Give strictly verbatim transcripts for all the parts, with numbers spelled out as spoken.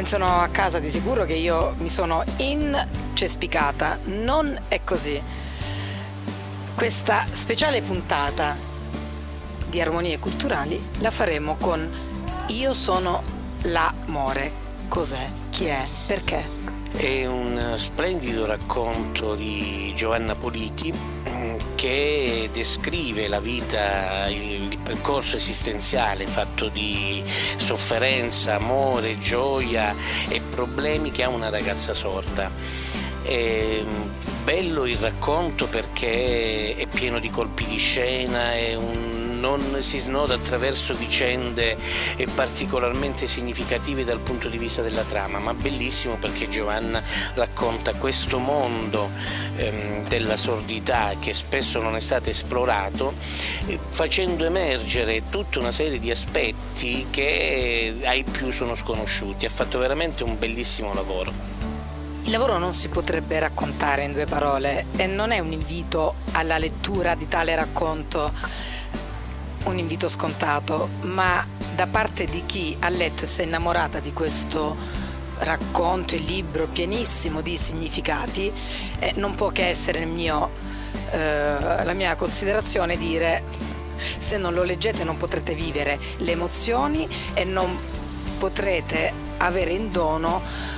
pensano a casa di sicuro che io mi sono incespicata. Non è così. Questa speciale puntata di Armonie Culturali la faremo con Io sono l'amore. Cos'è? Chi è? Perché? È un splendido racconto di Giovanna Politi che descrive la vita, il percorso esistenziale fatto di sofferenza, amore, gioia e problemi che ha una ragazza sorda. È bello il racconto perché è pieno di colpi di scena, è un non si snoda attraverso vicende particolarmente significative dal punto di vista della trama, ma bellissimo perché Giovanna racconta questo mondo ehm, della sordità che spesso non è stato esplorato, eh, facendo emergere tutta una serie di aspetti che ai più sono sconosciuti. Ha fatto veramente un bellissimo lavoro. Il lavoro non si potrebbe raccontare in due parole e non è un invito alla lettura di tale racconto, un invito scontato, ma da parte di chi ha letto e si è innamorata di questo racconto e libro pienissimo di significati, eh, non può che essere il mio, eh, la mia considerazione dire: se non lo leggete non potrete vivere le emozioni e non potrete avere in dono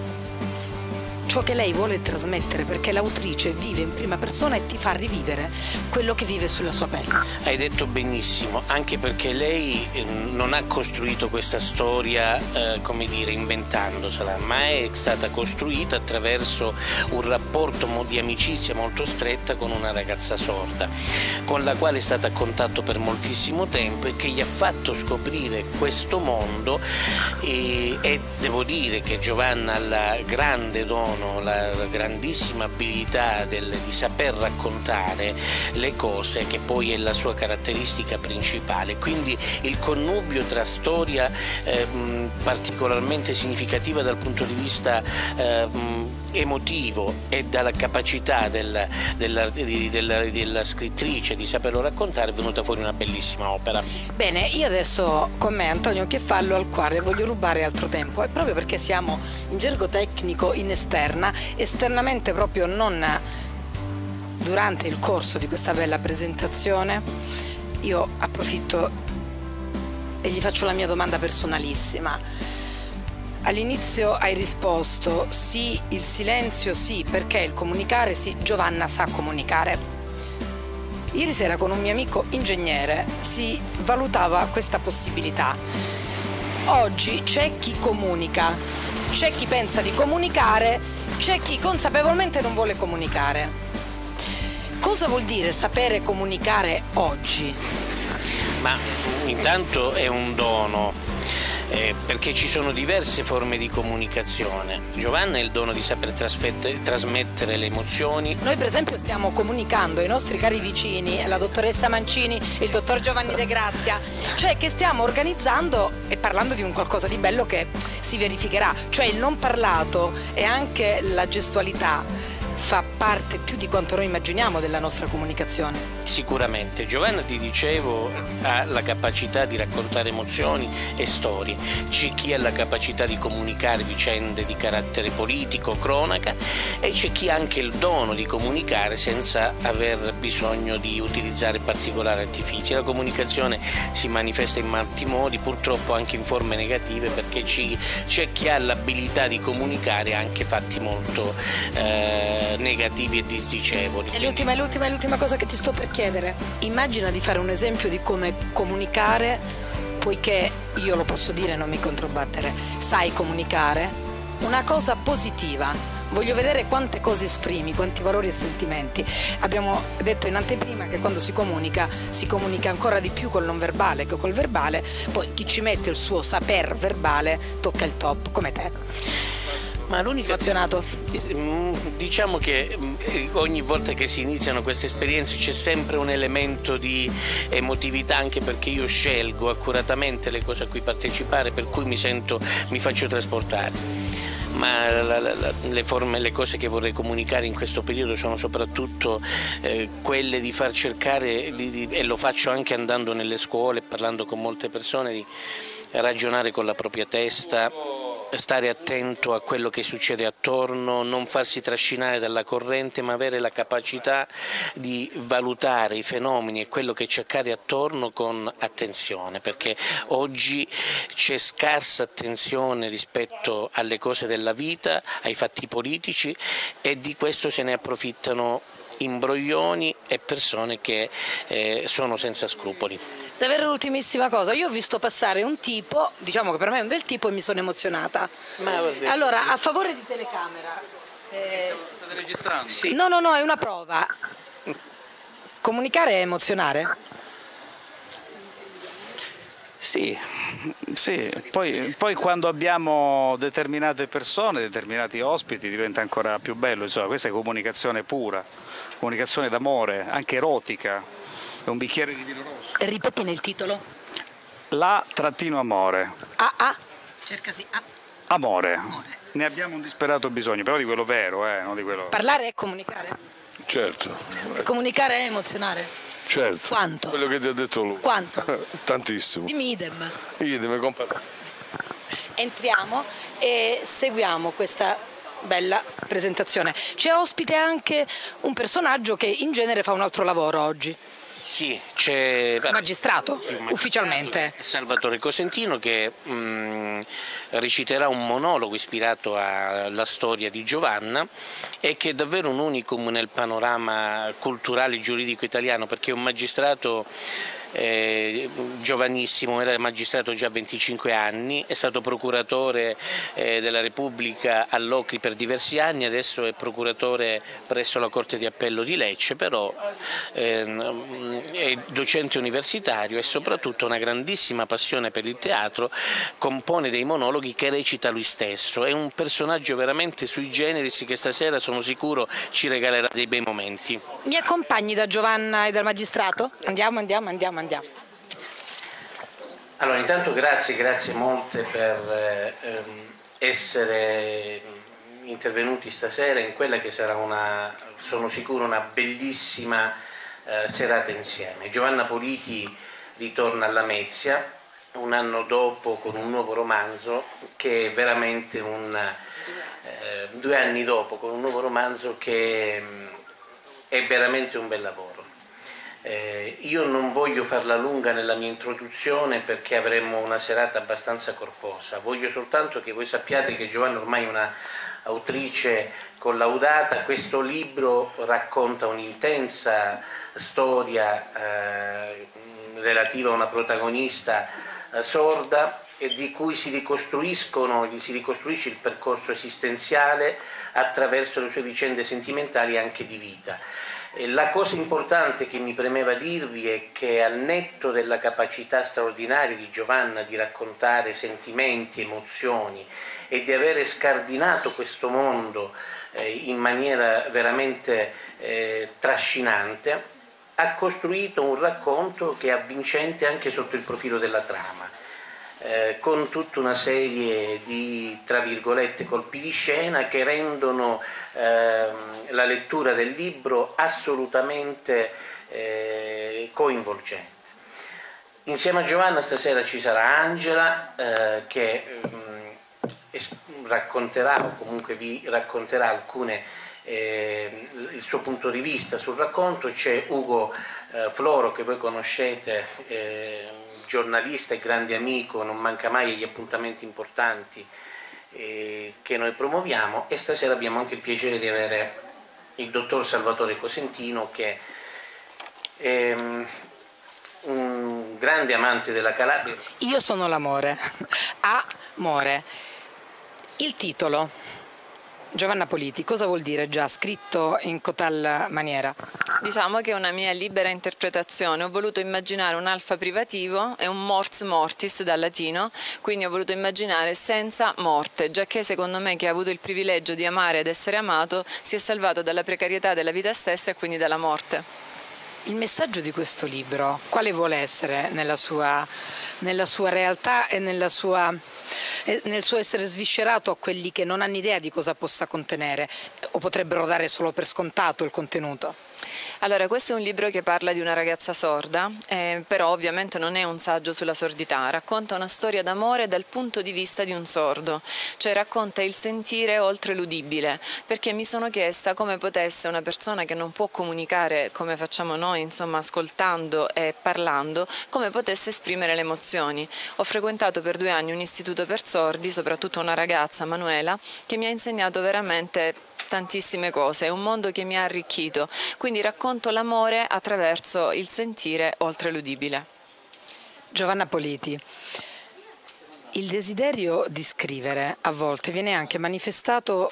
ciò che lei vuole trasmettere, perché l'autrice vive in prima persona e ti fa rivivere quello che vive sulla sua pelle. Hai detto benissimo, anche perché lei non ha costruito questa storia, eh, come dire, inventandosela, ma è stata costruita attraverso un rapporto di amicizia molto stretta con una ragazza sorda, con la quale è stata a contatto per moltissimo tempo e che gli ha fatto scoprire questo mondo, e, e devo dire che Giovanna ha la grande dono, la grandissima abilità del, di saper raccontare le cose, che poi è la sua caratteristica principale. Quindi il connubio tra storia eh, particolarmente significativa dal punto di vista eh, emotivo e dalla capacità della, della, della, della scrittrice di saperlo raccontare è venuta fuori una bellissima opera. Bene, io adesso con me Antonio Cheffallo, al quale voglio rubare altro tempo, è proprio perché siamo in gergo tecnico in esterna, esternamente proprio non durante il corso di questa bella presentazione. Io approfitto e gli faccio la mia domanda personalissima. All'inizio hai risposto sì, il silenzio sì, perché il comunicare sì. Giovanna sa comunicare. Ieri sera con un mio amico ingegnere si valutava questa possibilità. Oggi c'è chi comunica, c'è chi pensa di comunicare, c'è chi consapevolmente non vuole comunicare. Cosa vuol dire sapere comunicare oggi? Ma intanto è un dono. Eh, perché ci sono diverse forme di comunicazione. Giovanna ha il dono di saper trasmettere le emozioni. Noi per esempio stiamo comunicando ai nostri cari vicini, la dottoressa Mancini, il dottor Giovanni De Grazia, cioè che stiamo organizzando e parlando di un qualcosa di bello che si verificherà, cioè il non parlato e anche la gestualità fa parte più di quanto noi immaginiamo della nostra comunicazione. Sicuramente. Giovanna, ti dicevo, ha la capacità di raccontare emozioni e storie. C'è chi ha la capacità di comunicare vicende di carattere politico, cronaca, e c'è chi ha anche il dono di comunicare senza aver bisogno di utilizzare particolari artifici. La comunicazione si manifesta in molti modi, purtroppo anche in forme negative, perché c'è chi ha l'abilità di comunicare anche fatti molto eh, negativi e disdicevoli. E l'ultima, l'ultima, l'ultima cosa che ti sto per chiedere: immagina di fare un esempio di come comunicare, poiché io lo posso dire, non mi controbattere, sai comunicare una cosa positiva. Voglio vedere quante cose esprimi, quanti valori e sentimenti. Abbiamo detto in anteprima che quando si comunica si comunica ancora di più col non verbale che col verbale, poi chi ci mette il suo saper verbale tocca il top, come te. Ma l'unica... Emozionato? Diciamo che ogni volta che si iniziano queste esperienze c'è sempre un elemento di emotività, anche perché io scelgo accuratamente le cose a cui partecipare, per cui mi sento, mi faccio trasportare. Ma la, la, la, le forme, le cose che vorrei comunicare in questo periodo sono soprattutto eh, quelle di far cercare, di, di, e lo faccio anche andando nelle scuole, parlando con molte persone, di ragionare con la propria testa stare attento a quello che succede attorno, non farsi trascinare dalla corrente, ma avere la capacità di valutare i fenomeni e quello che ci accade attorno con attenzione, perché oggi c'è scarsa attenzione rispetto alle cose della vita, ai fatti politici, e di questo se ne approfittano imbroglioni e persone che eh, sono senza scrupoli. Davvero l'ultimissima cosa, io ho visto passare un tipo, diciamo che per me è un bel tipo e mi sono emozionata. Ma allora, a favore di telecamera. Eh... State registrando? Sì. No, no, no, è una prova. Comunicare è emozionare? Sì, sì. Poi, poi quando abbiamo determinate persone, determinati ospiti, diventa ancora più bello, insomma, questa è comunicazione pura, comunicazione d'amore, anche erotica, è un bicchiere di vino rosso. Ripeti nel titolo. La trattino amore. Ah, ah, cercasi A. Amore. Amore. Ne abbiamo un disperato bisogno, però di quello vero, eh, non di quello... Parlare è comunicare? Certo. Comunicare è emozionare? Certo. Quanto? Quello che ti ha detto lui. Quanto? Tantissimo. Dimmi idem. Idem, compare. Entriamo e seguiamo questa bella presentazione. C'è ospite anche un personaggio che in genere fa un altro lavoro oggi. Sì, c'è magistrato, sì, magistrato, ufficialmente. Salvatore Cosentino, che mh, reciterà un monologo ispirato alla storia di Giovanna e che è davvero un unicum nel panorama culturale e giuridico italiano, perché è un magistrato eh, giovanissimo, era magistrato già a venticinque anni, è stato procuratore eh, della Repubblica all'Ocri per diversi anni, adesso è procuratore presso la Corte di Appello di Lecce, però eh, è docente universitario e soprattutto una grandissima passione per il teatro, compone dei monologhi che recita lui stesso, è un personaggio veramente sui generis che stasera sono sicuro ci regalerà dei bei momenti. Mi accompagni da Giovanna e dal magistrato? Andiamo, andiamo, andiamo. Andiamo. Allora, intanto grazie, grazie molte per eh, essere intervenuti stasera in quella che sarà una, sono sicuro, una bellissima eh, serata insieme. Giovanna Politi ritorna alla Lamezia un anno dopo con un nuovo romanzo che è veramente un eh, due anni dopo con un nuovo romanzo che è veramente un bel lavoro. Eh, io non voglio farla lunga nella mia introduzione perché avremo una serata abbastanza corposa, voglio soltanto che voi sappiate che Giovanna ormai è una autrice collaudata. Questo libro racconta un'intensa storia eh, relativa a una protagonista eh, sorda e di cui si ricostruiscono, si ricostruisce il percorso esistenziale attraverso le sue vicende sentimentali e anche di vita. La cosa importante che mi premeva dirvi è che al netto della capacità straordinaria di Giovanna di raccontare sentimenti, emozioni e di avere scardinato questo mondo eh, in maniera veramente eh, trascinante, ha costruito un racconto che è avvincente anche sotto il profilo della trama. Eh, con tutta una serie di, tra virgolette, colpi di scena che rendono ehm, la lettura del libro assolutamente eh, coinvolgente. Insieme a Giovanna stasera ci sarà Angela eh, che ehm, racconterà o comunque vi racconterà alcune eh, il suo punto di vista sul racconto. C'è Ugo eh, Floro, che voi conoscete, eh, giornalista e grande amico, non manca mai agli appuntamenti importanti eh, che noi promuoviamo, e stasera abbiamo anche il piacere di avere il dottor Salvatore Cosentino, che è um, un grande amante della Calabria. Io sono l'amore. Amore. Il titolo Giovanna Politi, cosa vuol dire già scritto in cotal maniera? Diciamo che è una mia libera interpretazione, ho voluto immaginare un alfa privativo e un mors mortis dal latino, quindi ho voluto immaginare senza morte, giacché secondo me chi ha avuto il privilegio di amare ed essere amato si è salvato dalla precarietà della vita stessa e quindi dalla morte. Il messaggio di questo libro, quale vuole essere nella sua, nella sua realtà e nella sua, nel suo essere sviscerato a quelli che non hanno idea di cosa possa contenere o potrebbero dare solo per scontato il contenuto? Allora, questo è un libro che parla di una ragazza sorda, eh, però ovviamente non è un saggio sulla sordità, racconta una storia d'amore dal punto di vista di un sordo, cioè racconta il sentire oltre l'udibile, perché mi sono chiesta come potesse una persona che non può comunicare come facciamo noi, insomma ascoltando e parlando, come potesse esprimere le emozioni. Ho frequentato per due anni un istituto per sordi, soprattutto una ragazza, Manuela, che mi ha insegnato veramente tantissime cose, è un mondo che mi ha arricchito, quindi racconto l'amore attraverso il sentire oltre l'udibile. Giovanna Politi, il desiderio di scrivere a volte viene anche manifestato,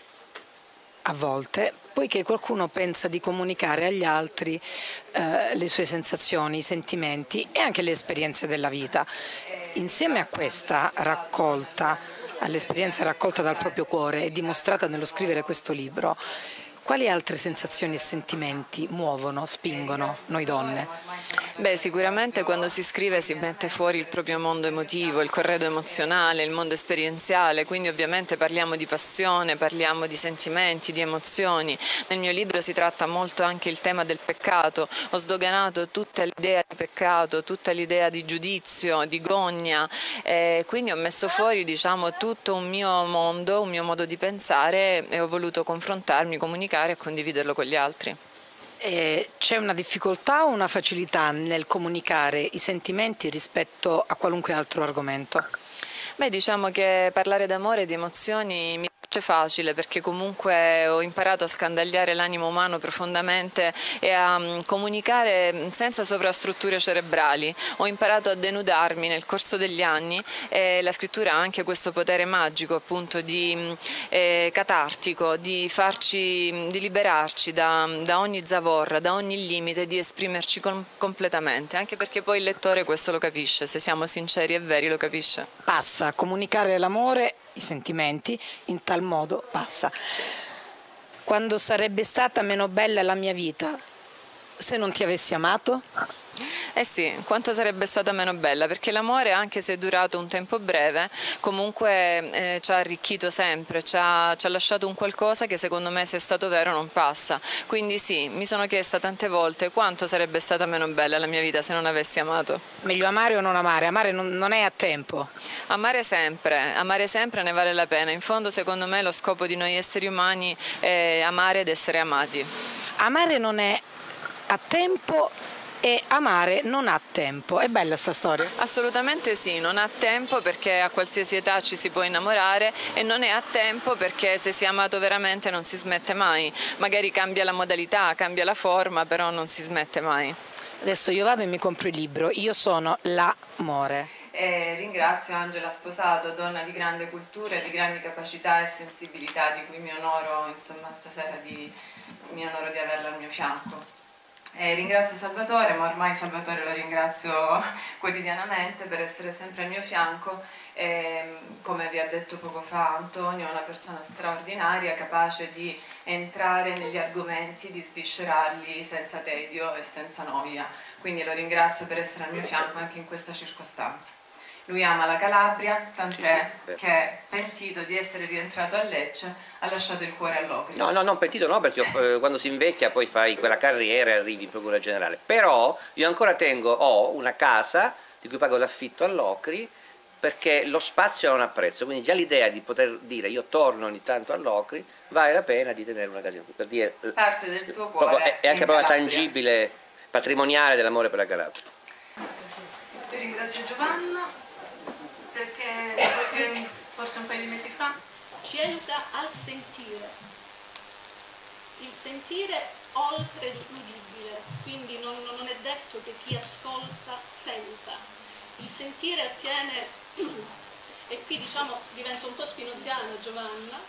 a volte, poiché qualcuno pensa di comunicare agli altri eh, le sue sensazioni, i sentimenti e anche le esperienze della vita. Insieme a questa raccolta, all'esperienza raccolta dal proprio cuore e dimostrata nello scrivere questo libro, quali altre sensazioni e sentimenti muovono, spingono noi donne? Beh, sicuramente quando si scrive si mette fuori il proprio mondo emotivo, il corredo emozionale, il mondo esperienziale, quindi ovviamente parliamo di passione, parliamo di sentimenti, di emozioni. Nel mio libro si tratta molto anche il tema del peccato, ho sdoganato tutta l'idea di peccato, tutta l'idea di giudizio, di gogna, e quindi ho messo fuori, diciamo, tutto un mio mondo, un mio modo di pensare e ho voluto confrontarmi, comunicare e condividerlo con gli altri. E c'è una difficoltà o una facilità nel comunicare i sentimenti rispetto a qualunque altro argomento? Beh, diciamo che parlare d'amore e di emozioni mi piace facile, perché comunque ho imparato a scandagliare l'animo umano profondamente e a um, comunicare senza sovrastrutture cerebrali. Ho imparato a denudarmi nel corso degli anni e la scrittura ha anche questo potere magico, appunto, di eh, catartico, di farci, di liberarci da, da ogni zavorra, da ogni limite, di esprimerci com completamente, anche perché poi il lettore questo lo capisce, se siamo sinceri e veri lo capisce. Passa. Comunicare l'amore, i sentimenti, in tal modo passa. Quando sarebbe stata meno bella la mia vita se non ti avessi amato? Eh sì, quanto sarebbe stata meno bella, perché l'amore, anche se è durato un tempo breve, comunque eh, ci ha arricchito sempre, ci ha, ci ha lasciato un qualcosa che secondo me, se è stato vero, non passa. Quindi sì, mi sono chiesta tante volte quanto sarebbe stata meno bella la mia vita se non avessi amato. Meglio amare o non amare? Amare non, non è a tempo. Amare sempre, amare sempre ne vale la pena. In fondo, secondo me, lo scopo di noi esseri umani è amare ed essere amati. Amare non è a tempo e amare non ha tempo. È bella sta storia? Assolutamente sì, non ha tempo perché a qualsiasi età ci si può innamorare, e non è a tempo perché se si è amato veramente non si smette mai. Magari cambia la modalità, cambia la forma, però non si smette mai. Adesso io vado e mi compro il libro. Io sono l'amore. E ringrazio Angela Sposato, donna di grande cultura e di grandi capacità e sensibilità, di cui mi onoro, insomma, stasera di, mi onoro di averla al mio fianco. E ringrazio Salvatore, ma ormai Salvatore lo ringrazio quotidianamente per essere sempre al mio fianco. E, come vi ha detto poco fa Antonio, è una persona straordinaria, capace di entrare negli argomenti, di sviscerarli senza tedio e senza noia. Quindi lo ringrazio per essere al mio fianco anche in questa circostanza. Lui ama la Calabria, tant'è che, pentito di essere rientrato a Lecce, ha lasciato il cuore all'Opri. No, no, non pentito no, perché eh, quando si invecchia poi fai quella carriera e arrivi in procura generale. Però io ancora tengo, ho una casa di cui pago l'affitto all'Ocri, perché lo spazio non ha prezzo, quindi già l'idea di poter dire io torno ogni tanto all'Ocri vale la pena di tenere una casa, per dire parte del tuo cuore è, è anche proprio tangibile, patrimoniale dell'amore per la Calabria. Ti ringrazio Giovanna perché, perché forse un paio di mesi fa ci educa al sentire, il sentire oltre l'udibile, quindi non, non è detto che chi ascolta senta, il sentire attiene, e qui diciamo diventa un po' spinoziana Giovanna,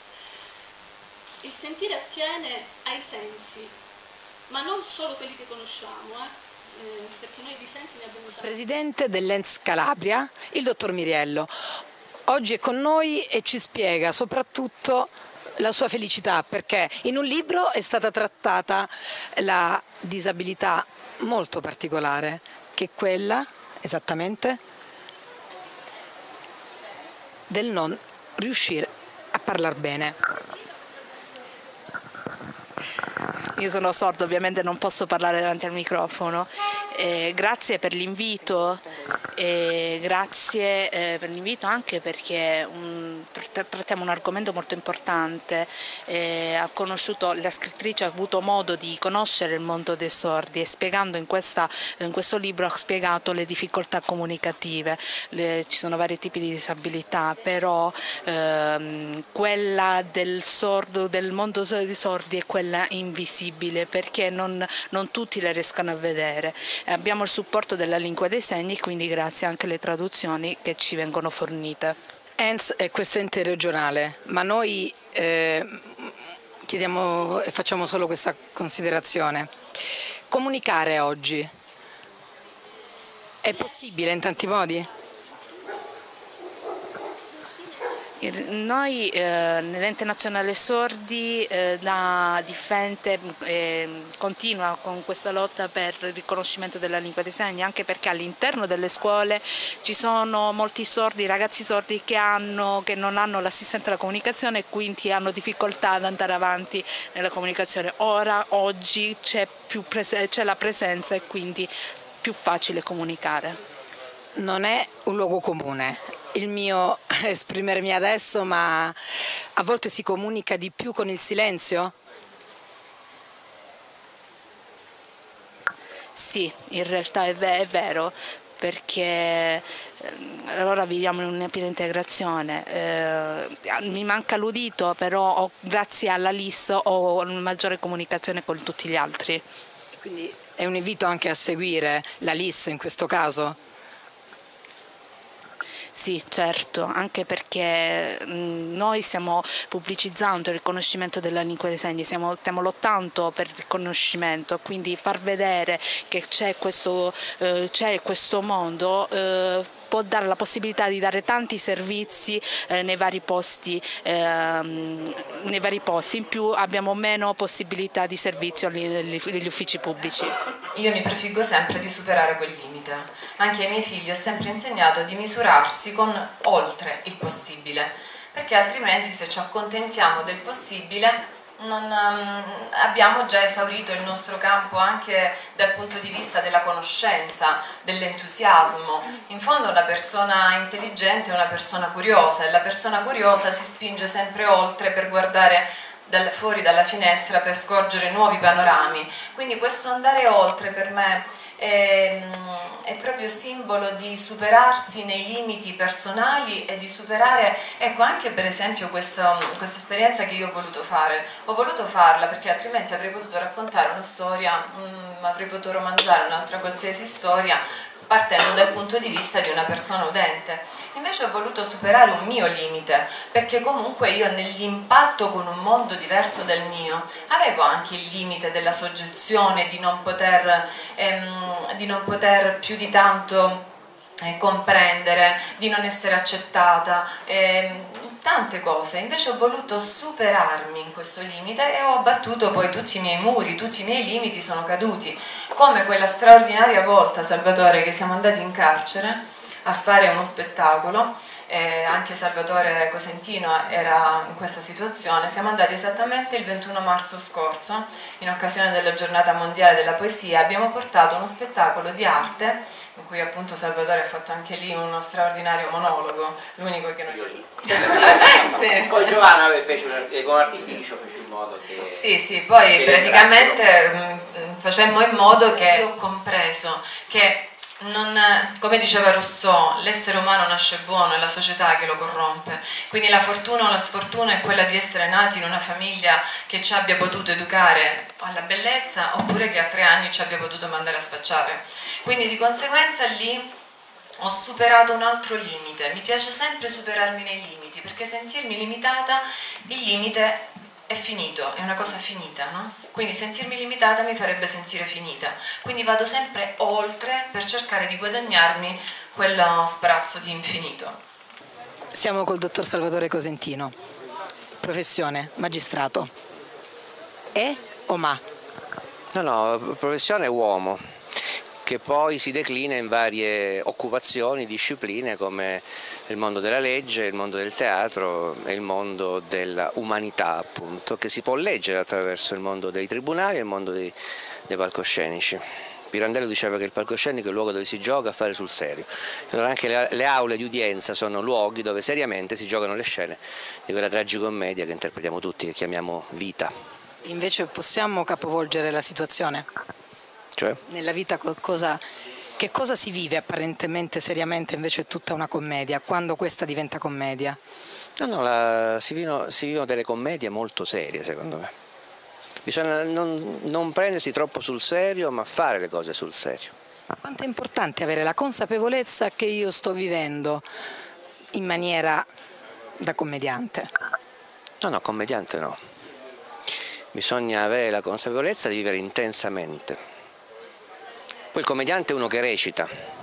il sentire attiene ai sensi, ma non solo quelli che conosciamo, eh? Eh, perché noi di sensi ne abbiamo tanti. Presidente dell'E N S Calabria, il dottor Miriello, oggi è con noi e ci spiega soprattutto la sua felicità, perché in un libro è stata trattata la disabilità molto particolare, che è quella, esattamente, del non riuscire a parlare bene. io sono sordo, ovviamente non posso parlare davanti al microfono. Eh, grazie per l'invito, eh, grazie eh, per l'invito anche perché um, trattiamo un argomento molto importante. Eh, ha conosciuto, la scrittrice ha avuto modo di conoscere il mondo dei sordi e spiegando in, questa, in questo libro ha spiegato le difficoltà comunicative. Le, ci sono vari tipi di disabilità, però ehm, quella del sordo, del mondo dei sordi è quella invisibile perché non, non tutti le riescono a vedere. Abbiamo il supporto della lingua dei segni, quindi grazie anche alle traduzioni che ci vengono fornite. E N S è questo ente regionale, ma noi eh, chiediamo e facciamo solo questa considerazione. Comunicare oggi è possibile in tanti modi? Noi eh, nell'Ente Nazionale Sordi eh, da Diffente eh, continua con questa lotta per il riconoscimento della lingua dei segni, anche perché all'interno delle scuole ci sono molti sordi, ragazzi sordi che, hanno, che non hanno l'assistente alla comunicazione e quindi hanno difficoltà ad andare avanti nella comunicazione. Ora, oggi c'è la presenza e quindi più facile comunicare. Non è un luogo comune il mio esprimermi adesso, ma a volte si comunica di più con il silenzio? Sì, in realtà è, è vero, perché allora viviamo in una piena integrazione. Eh, mi manca l'udito, però ho, grazie alla L I S ho una maggiore comunicazione con tutti gli altri. Quindi è un invito anche a seguire la L I S in questo caso? Sì, certo, anche perché mh, noi stiamo pubblicizzando il riconoscimento della lingua dei segni, stiamo, stiamo lottando per il riconoscimento, quindi far vedere che c'è questo, eh, c'è questo mondo eh, può dare la possibilità di dare tanti servizi eh, nei vari posti, ehm, nei vari posti, in più abbiamo meno possibilità di servizio negli uffici pubblici. Io mi prefiggo sempre di superare quel limite. Anche ai miei figli ho sempre insegnato di misurarsi con oltre il possibile, perché altrimenti se ci accontentiamo del possibile non, um, abbiamo già esaurito il nostro campo anche dal punto di vista della conoscenza, dell'entusiasmo. In fondo una persona intelligente è una persona curiosa e la persona curiosa si spinge sempre oltre per guardare dal, fuori dalla finestra, per scorgere nuovi panorami. Quindi questo andare oltre per me è, è proprio simbolo di superarsi nei limiti personali e di superare, ecco, anche per esempio questa, questa esperienza che io ho voluto fare. Ho voluto farla perché altrimenti avrei potuto raccontare una storia, mh, avrei potuto romanzare un'altra qualsiasi storia partendo dal punto di vista di una persona udente. Invece ho voluto superare un mio limite, perché comunque io nell'impatto con un mondo diverso dal mio avevo anche il limite della soggezione, di non poter, ehm, di non poter più di tanto eh, comprendere, di non essere accettata, ehm, tante cose. Invece ho voluto superarmi in questo limite e ho abbattuto poi tutti i miei muri, tutti i miei limiti sono caduti, come quella straordinaria volta, Salvatore, che siamo andati in carcere a fare uno spettacolo, eh, anche Salvatore Cosentino era in questa situazione. Siamo andati esattamente il ventuno marzo scorso, in occasione della giornata mondiale della poesia, abbiamo portato uno spettacolo di arte, in cui appunto Salvatore ha fatto anche lì uno straordinario monologo, l'unico che non io lì. Sì, poi sì. Giovanna fece un, con artificio fece in modo che... Sì, sì, poi praticamente mh, facemmo in modo che... Io ho compreso che non, come diceva Rousseau, l'essere umano nasce buono, è la società che lo corrompe, quindi la fortuna o la sfortuna è quella di essere nati in una famiglia che ci abbia potuto educare alla bellezza oppure che a tre anni ci abbia potuto mandare a spacciare. Quindi di conseguenza lì ho superato un altro limite. Mi piace sempre superarmi nei limiti, perché sentirmi limitata, il limite è finito, è una cosa finita, no? Quindi sentirmi limitata mi farebbe sentire finita, quindi vado sempre oltre per cercare di guadagnarmi quello sprazzo di infinito. Siamo col dottor Salvatore Cosentino, professione, magistrato. E o ma? No, no, professione uomo, che poi si declina in varie occupazioni, discipline come il mondo della legge, il mondo del teatro e il mondo della umanità, appunto, che si può leggere attraverso il mondo dei tribunali e il mondo dei, dei palcoscenici. Pirandello diceva che il palcoscenico è il luogo dove si gioca a fare sul serio. Allora anche le, le aule di udienza sono luoghi dove seriamente si giocano le scene di quella tragicommedia che interpretiamo tutti, che chiamiamo vita. Invece possiamo capovolgere la situazione? Cioè? Nella vita cosa, che cosa si vive apparentemente seriamente invece è tutta una commedia, quando questa diventa commedia? No, no, la, si, vivono, si vivono delle commedie molto serie secondo me. Bisogna non, non prendersi troppo sul serio, ma fare le cose sul serio. Quanto è importante avere la consapevolezza che io sto vivendo in maniera da commediante? No, no, commediante no. Bisogna avere la consapevolezza di vivere intensamente. Poi il commediante è uno che recita.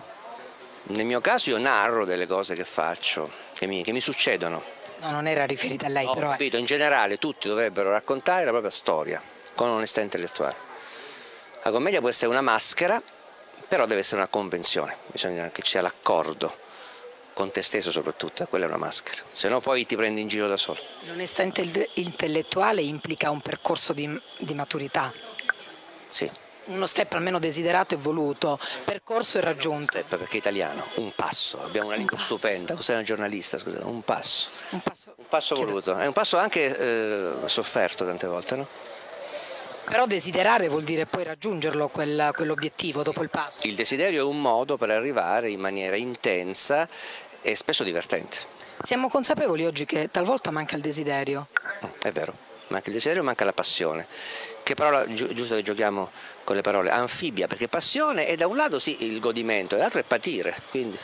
Nel mio caso io narro delle cose che faccio, che mi, che mi succedono. No, non era riferita a lei, Ho però. capito, in generale tutti dovrebbero raccontare la propria storia, con onestà intellettuale. La commedia può essere una maschera, però deve essere una convenzione, bisogna che ci sia l'accordo, con te stesso soprattutto, quella è una maschera, se no poi ti prendi in giro da solo. L'onestà intellettuale implica un percorso di, di maturità. Sì. Uno step almeno desiderato e voluto, percorso e raggiunto. Step perché è italiano, un passo, abbiamo una lingua stupenda, tu sei una giornalista, scusa, un passo. Un passo, un passo voluto, è un passo anche eh, sofferto tante volte, no? Però desiderare vuol dire poi raggiungerlo, quel, quell'obiettivo dopo il passo. Il desiderio è un modo per arrivare in maniera intensa e spesso divertente. Siamo consapevoli oggi che talvolta manca il desiderio? È vero, manca il desiderio, manca la passione. Che parola, gi giusto che giochiamo con le parole, anfibia, perché passione è da un lato sì il godimento, dall'altro è patire, quindi...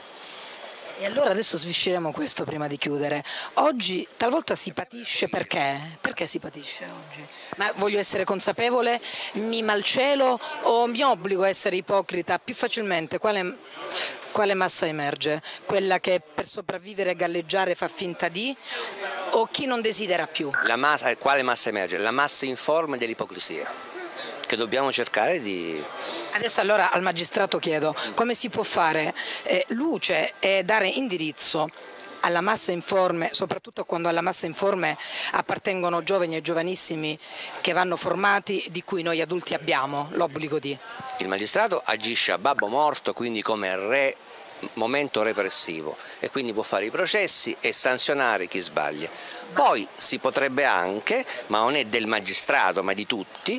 E allora adesso svisceremo questo prima di chiudere. Oggi talvolta si patisce perché? Perché si patisce oggi? Ma voglio essere consapevole, mi malcelo o mi obbligo a essere ipocrita più facilmente? Quale, quale massa emerge? Quella che per sopravvivere e galleggiare fa finta di? O chi non desidera più? La massa, quale massa emerge? La massa informe dell'ipocrisia, che dobbiamo cercare di... Adesso allora al magistrato chiedo come si può fare eh, luce e dare indirizzo alla massa informe, soprattutto quando alla massa informe appartengono giovani e giovanissimi che vanno formati, di cui noi adulti abbiamo l'obbligo di. Il magistrato agisce a babbo morto, quindi come re, momento repressivo, e quindi può fare i processi e sanzionare chi sbaglia. Poi si potrebbe anche, ma non è del magistrato ma di tutti,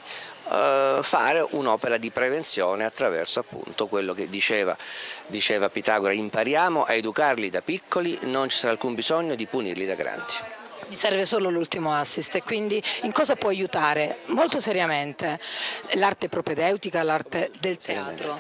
fare un'opera di prevenzione attraverso appunto quello che diceva, diceva Pitagora: impariamo a educarli da piccoli, non ci sarà alcun bisogno di punirli da grandi. Mi serve solo l'ultimo assist, e quindi in cosa può aiutare molto seriamente l'arte propedeutica, l'arte del teatro?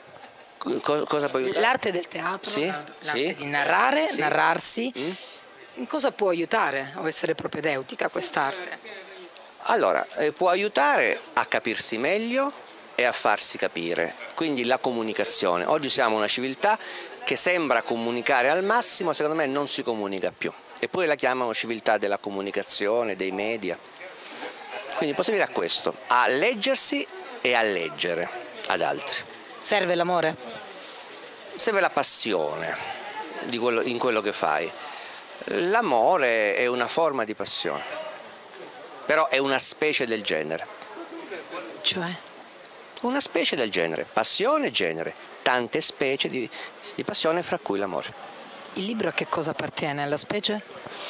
Cosa, cosa può aiutare? L'arte del teatro, sì? l'arte sì? di narrare, sì? narrarsi, mm? in cosa può aiutare o essere propedeutica quest'arte? Allora, eh, può aiutare a capirsi meglio e a farsi capire, quindi la comunicazione. Oggi siamo una civiltà che sembra comunicare al massimo, secondo me non si comunica più, eppure la chiamano civiltà della comunicazione, dei media. Quindi può servire a questo, a leggersi e a leggere ad altri. Serve l'amore? Serve la passione di quello, in quello che fai. L'amore è una forma di passione. Però è una specie del genere. Cioè? Una specie del genere, passione e genere, tante specie di, di passione, fra cui l'amore. Il libro a che cosa appartiene? Alla specie?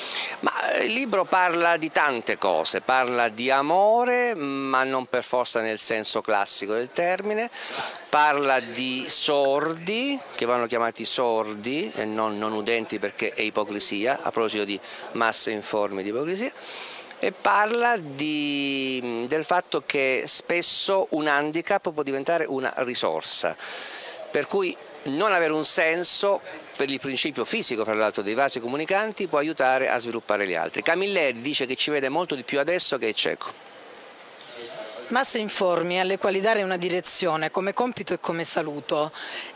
Ma il libro parla di tante cose, parla di amore, ma non per forza nel senso classico del termine, parla di sordi, che vanno chiamati sordi e non, non udenti perché è ipocrisia, a proposito di masse informi di ipocrisia, e parla di, del fatto che spesso un handicap può diventare una risorsa, per cui non avere un senso per il principio fisico, fra l'altro, dei vasi comunicanti può aiutare a sviluppare gli altri. Camilleri dice che ci vede molto di più adesso che è cieco. Masse informi alle quali dare una direzione come compito e come saluto.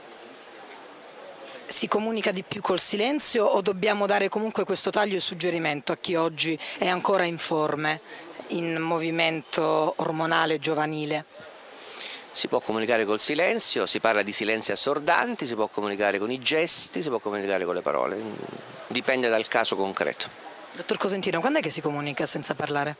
Si comunica di più col silenzio o dobbiamo dare comunque questo taglio e suggerimento a chi oggi è ancora informe, in movimento ormonale giovanile? Si può comunicare col silenzio, si parla di silenzi assordanti, si può comunicare con i gesti, si può comunicare con le parole, dipende dal caso concreto. Dottor Cosentino, quando è che si comunica senza parlare?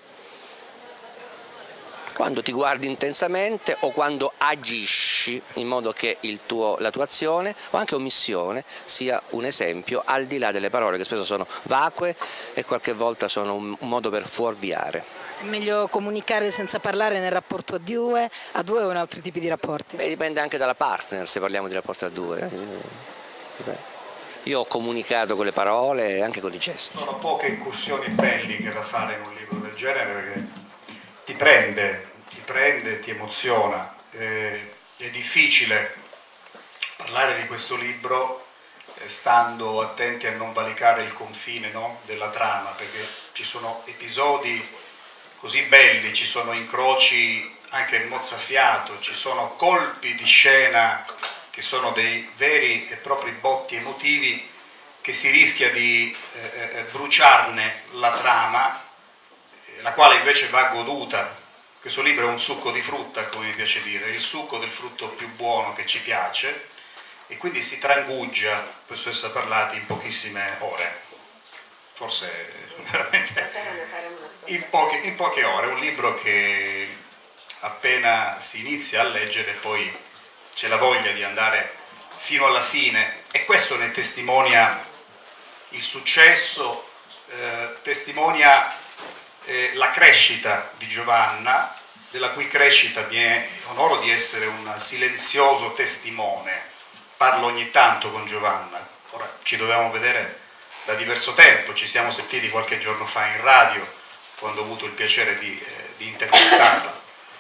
Quando ti guardi intensamente o quando agisci in modo che il tuo, la tua azione o anche omissione sia un esempio al di là delle parole che spesso sono vacue e qualche volta sono un, un modo per fuorviare. È meglio comunicare senza parlare nel rapporto a due, a due o in altri tipi di rapporti? Beh, dipende anche dalla partner se parliamo di rapporto a due. Dipende. Io ho comunicato con le parole e anche con i gesti. Sono poche incursioni belliche da fare in un libro del genere perché ti prende, ti prende, ti emoziona. Eh, è difficile parlare di questo libro eh, stando attenti a non valicare il confine, no? Della trama, perché ci sono episodi così belli, ci sono incroci anche mozzafiato, ci sono colpi di scena che sono dei veri e propri botti emotivi che si rischia di eh, eh, bruciarne la trama, la quale invece va goduta. Questo libro è un succo di frutta, come mi piace dire, il succo del frutto più buono che ci piace, e quindi si trangugia, questo essere parlati, in pochissime ore, forse veramente in poche, in poche ore. È un libro che appena si inizia a leggere poi c'è la voglia di andare fino alla fine, e questo ne testimonia il successo, eh, testimonia eh, la crescita di Giovanna, della cui crescita mi è onoro di essere un silenzioso testimone. Parlo ogni tanto con Giovanna, ora ci dovevamo vedere da diverso tempo, ci siamo sentiti qualche giorno fa in radio quando ho avuto il piacere di, eh, di intervistarla,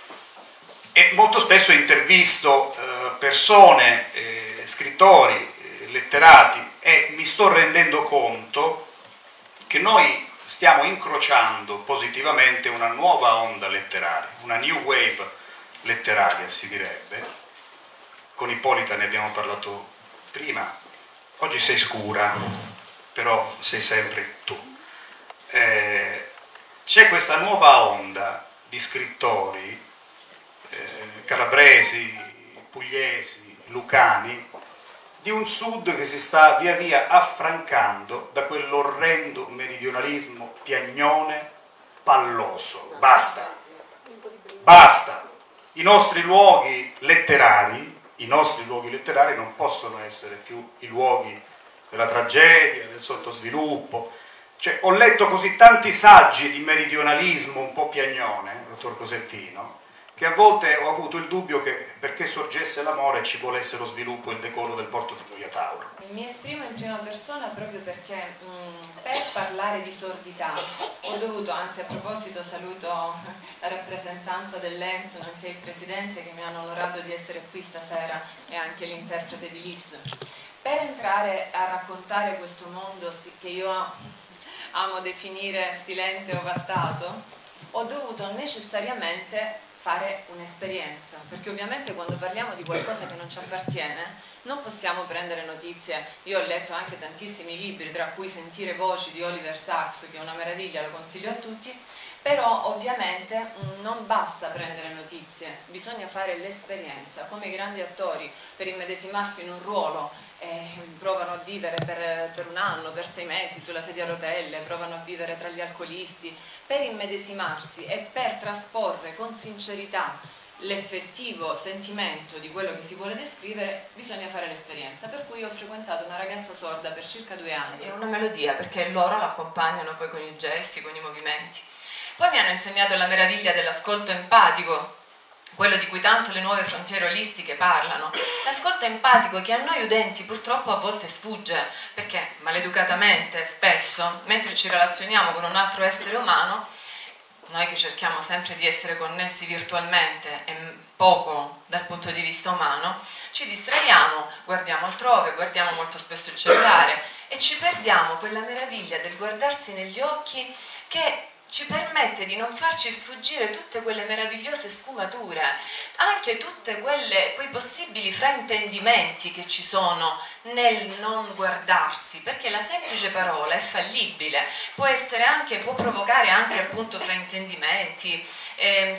e molto spesso intervisto eh, persone, eh, scrittori, eh, letterati, e mi sto rendendo conto che noi stiamo incrociando positivamente una nuova onda letteraria, una new wave letteraria si direbbe. Con Ippolita ne abbiamo parlato prima, oggi sei scura, però sei sempre tu. Eh, c'è questa nuova onda di scrittori eh, calabresi, pugliesi, lucani, di un sud che si sta via via affrancando da quell'orrendo meridionalismo piagnone, palloso. Basta, basta. I nostri luoghi letterari, i nostri luoghi letterari non possono essere più i luoghi della tragedia, del sottosviluppo. Cioè, ho letto così tanti saggi di meridionalismo un po' piagnone, dottor Cosentino, che a volte ho avuto il dubbio che perché sorgesse l'amore ci volesse lo sviluppo e il decoro del porto di Gioia Tauro. Mi esprimo in prima persona proprio perché mh, per parlare di sordità ho dovuto, anzi a proposito saluto la rappresentanza dell'E N S, nonché il presidente che mi hanno onorato di essere qui stasera, e anche l'interprete di L I S. Per entrare a raccontare questo mondo che io amo definire silente ovattato, ho dovuto necessariamente fare un'esperienza, perché ovviamente quando parliamo di qualcosa che non ci appartiene non possiamo prendere notizie. Io ho letto anche tantissimi libri, tra cui Sentire voci di Oliver Sacks, che è una meraviglia, lo consiglio a tutti, però ovviamente non basta prendere notizie, bisogna fare l'esperienza. Come i grandi attori, per immedesimarsi in un ruolo, eh, provano a vivere per, per un anno, per sei mesi sulla sedia a rotelle, provano a vivere tra gli alcolisti, per immedesimarsi e per trasporre con sincerità l'effettivo sentimento di quello che si vuole descrivere, bisogna fare l'esperienza. Per cui ho frequentato una ragazza sorda per circa due anni. È una melodia, perché loro l'accompagnano poi con i gesti, con i movimenti. Poi mi hanno insegnato la meraviglia dell'ascolto empatico, quello di cui tanto le nuove frontiere olistiche parlano. L'ascolto empatico che a noi udenti purtroppo a volte sfugge, perché maleducatamente spesso, mentre ci relazioniamo con un altro essere umano, noi che cerchiamo sempre di essere connessi virtualmente e poco dal punto di vista umano, ci distraiamo, guardiamo altrove, guardiamo molto spesso il cellulare e ci perdiamo quella meraviglia del guardarsi negli occhi che ci permette di non farci sfuggire tutte quelle meravigliose sfumature, anche tutti quei possibili fraintendimenti che ci sono nel non guardarsi, perché la semplice parola è fallibile, può essere anche, può provocare anche appunto fraintendimenti, eh,